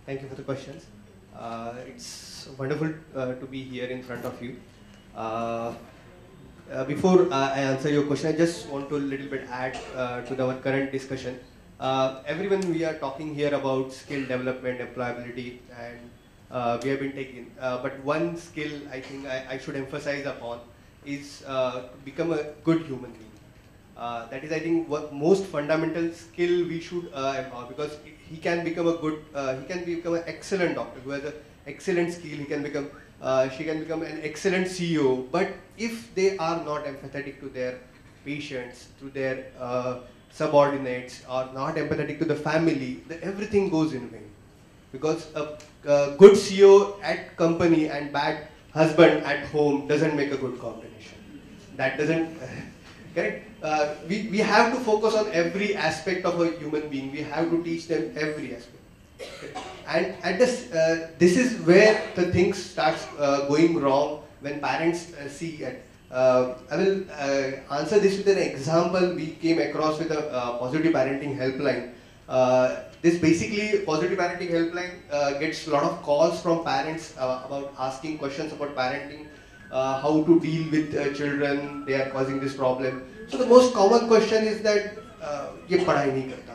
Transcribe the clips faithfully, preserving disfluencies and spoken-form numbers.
Thank you for the questions. Uh, it's wonderful uh, to be here in front of you. Uh, uh, before uh, I answer your question, I just want to a little bit add uh, to our current discussion. Uh, everyone, we are talking here about skill development, employability, and uh, we have been taking. Uh, but one skill I think I, I should emphasize upon is uh, to become a good human being. Uh, that is, I think, what most fundamental skill we should uh, empower, because he can become a good, uh, he can become an excellent doctor who has an excellent skill. He can become, uh, she can become an excellent C E O. But if they are not empathetic to their patients, to their uh, subordinates, or not empathetic to the family, the, everything goes in vain. Because a, a good C E O at company and bad husband at home doesn't make a good combination. That doesn't. Correct? Uh, we, we have to focus on every aspect of a human being. We have to teach them every aspect. Okay. And at this, uh, this is where the things starts uh, going wrong when parents uh, see it. Uh, I will uh, answer this with an example we came across with a uh, positive parenting helpline. Uh, this basically, positive parenting helpline uh, gets a lot of calls from parents uh, about asking questions about parenting. Uh, how to deal with uh, children, they are causing this problem. So the most common question is that ये पढ़ाई नहीं करता,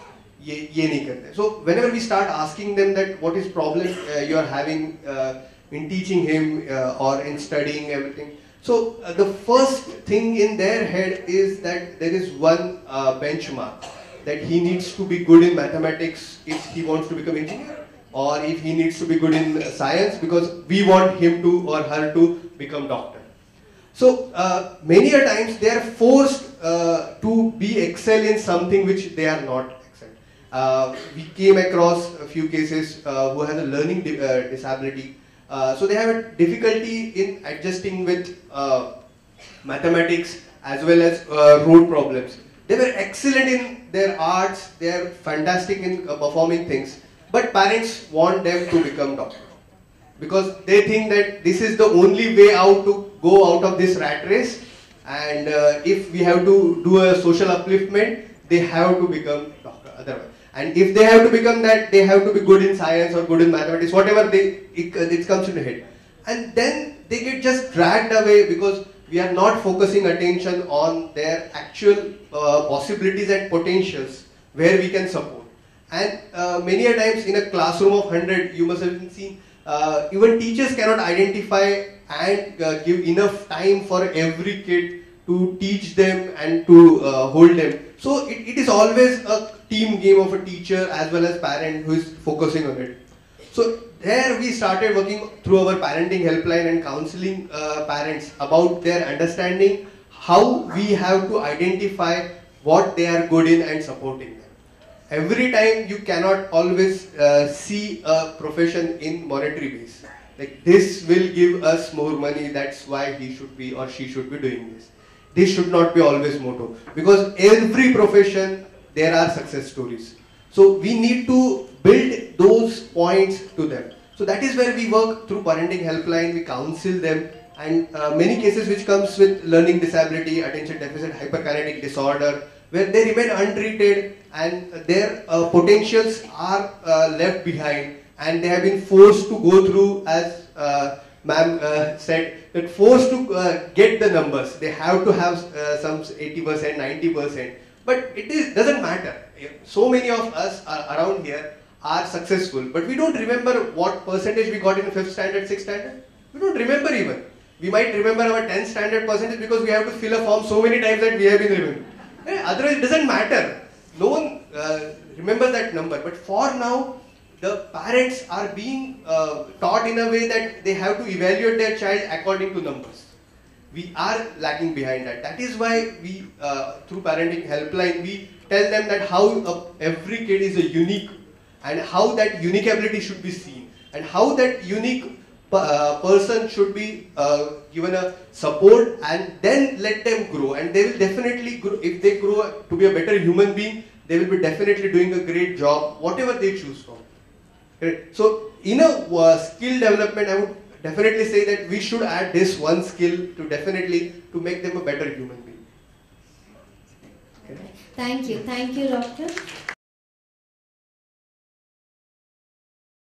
ये ये नहीं करते. So whenever we start asking them that what is problem uh, you are having uh, in teaching him uh, or in studying everything. So uh, the first thing in their head is that there is one uh, benchmark, that he needs to be good in mathematics if he wants to become engineer, or if he needs to be good in science because we want him to or her to become doctor. So uh, many a times they are forced uh, to be excel in something which they are not excel. Uh, we came across a few cases uh, who have a learning di uh, disability. Uh, so they have a difficulty in adjusting with uh, mathematics as well as uh, road problems. They were excellent in their arts, they are fantastic in uh, performing things. But parents want them to become doctor because they think that this is the only way out to go out of this rat race, and uh, if we have to do a social upliftment, they have to become doctor otherwise. And if they have to become that, they have to be good in science or good in mathematics, whatever they it, it comes in the head. And then they get just dragged away because we are not focusing attention on their actual uh, possibilities and potentials where we can support. And uh, many a times in a classroom of one hundred, you must have seen, uh, even teachers cannot identify and uh, give enough time for every kid to teach them and to uh, hold them. So it, it is always a team game of a teacher as well as parent who is focusing on it. So there we started working through our parenting helpline and counseling uh, parents about their understanding how we have to identify what they are good in and supporting them. Every time you cannot always uh, see a profession in monetary base. Like this will give us more money, that's why he should be or she should be doing this. This should not be always motto, because every profession there are success stories. So we need to build those points to them. So that is where we work through parenting helpline, we counsel them, and uh, many cases which comes with learning disability, attention deficit, hyperkinetic disorder, where they remain untreated and their uh, potentials are uh, left behind, and they have been forced to go through, as uh, ma'am uh, said, that forced to uh, get the numbers. They have to have uh, some eighty percent, ninety percent, but it is, doesn't matter. So many of us are around here are successful, but we don't remember what percentage we got in fifth standard, sixth standard. We don't remember even. We might remember our tenth standard percentage because we have to fill a form so many times that we have been remembered. Otherwise, it doesn't matter. No one uh, remembers that number. But for now, the parents are being uh, taught in a way that they have to evaluate their child according to numbers. We are lagging behind that. That is why we, uh, through parenting helpline, we tell them that how uh, every kid is a unique, and how that unique ability should be seen, and how that unique Uh, person should be uh, given a support, and then let them grow, and they will definitely grow. If they grow to be a better human being, they will be definitely doing a great job, whatever they choose from. Right? So in a uh, skill development, I would definitely say that we should add this one skill to definitely to make them a better human being. Okay. Thank you, thank you, doctor.